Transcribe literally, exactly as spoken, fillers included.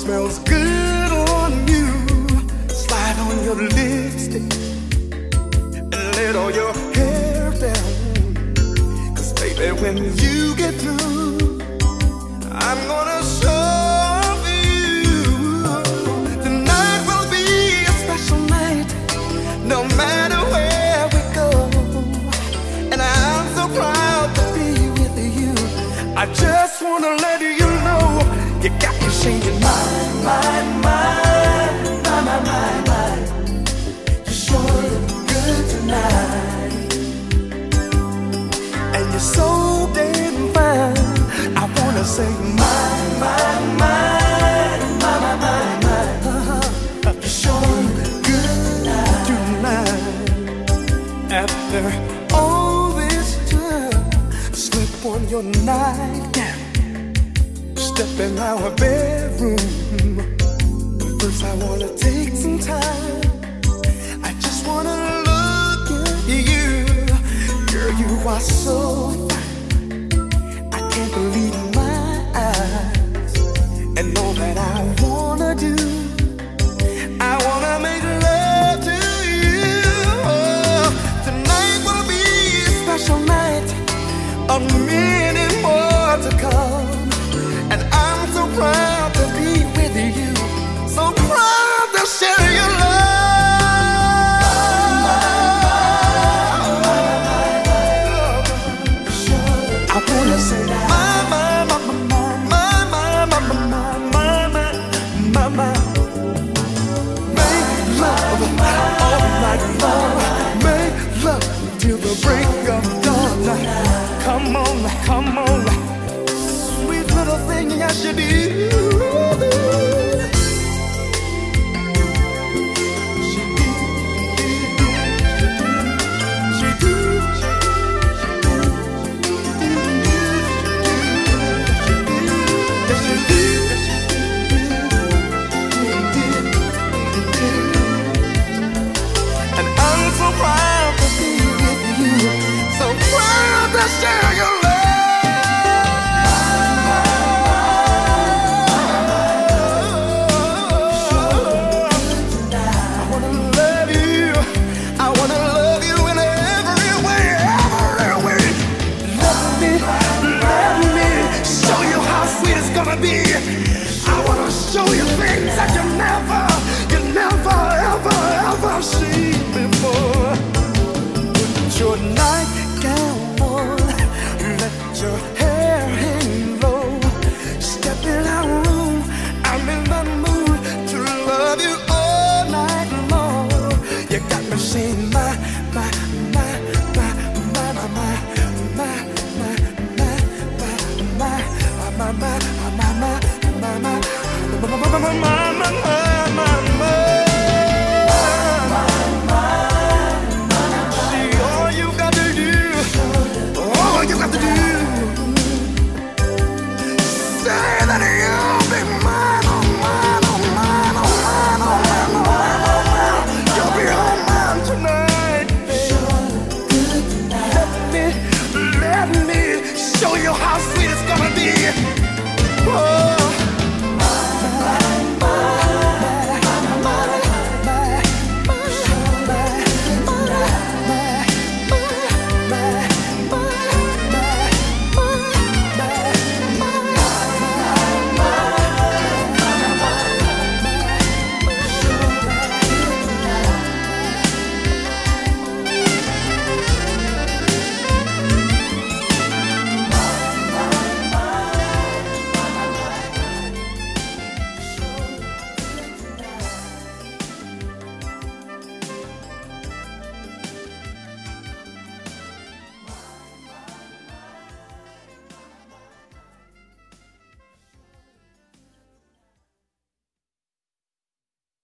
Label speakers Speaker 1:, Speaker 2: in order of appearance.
Speaker 1: smells good on you. Slide on your lipstick and let all your hair down. Cause baby, when you get through, I'm gonna show you. Tonight will be a special night, no matter where we go. And I'm so proud to be with you. I just wanna let you know, you got me singing my, my, my, my, my, my, my. You sure look good tonight, and you're so damn fine. I wanna say my, my, my, my, my, my, my. Uh-huh. You sure look good tonight. After all this time, slip on your nightgown, step in our bedroom. First I wanna take some time, I just wanna look at you. Girl, you are so fine, I can't believe my eyes. And all that I wanna do, I wanna make love to you. Oh, tonight will be a special night, a many more to come. And I'm so proud to be with you, so proud to share your love. I wanna say my, my, my, my, my, my, my, my, my, my, my. Make love all night long, make love till the break of dawn. Come on, come on, sweet little thing, yes you do. And I'm so proud to be with you, so proud to share your love. I wanna show you things that you never, you never, ever, ever seen before. Put your nightgown on, let your hair hang low. Step in our room, I'm in the mood to love you all night long. You got me saying my, my, my, my, my, my, my, my, my, my, my, my, my. See, all you got to do, all you got to do, say that you'll be mine, oh mine, oh mine, oh mine, oh mine, oh mine, you'll be all mine tonight. Let me, let me show you how sweet it's gonna be. Oh.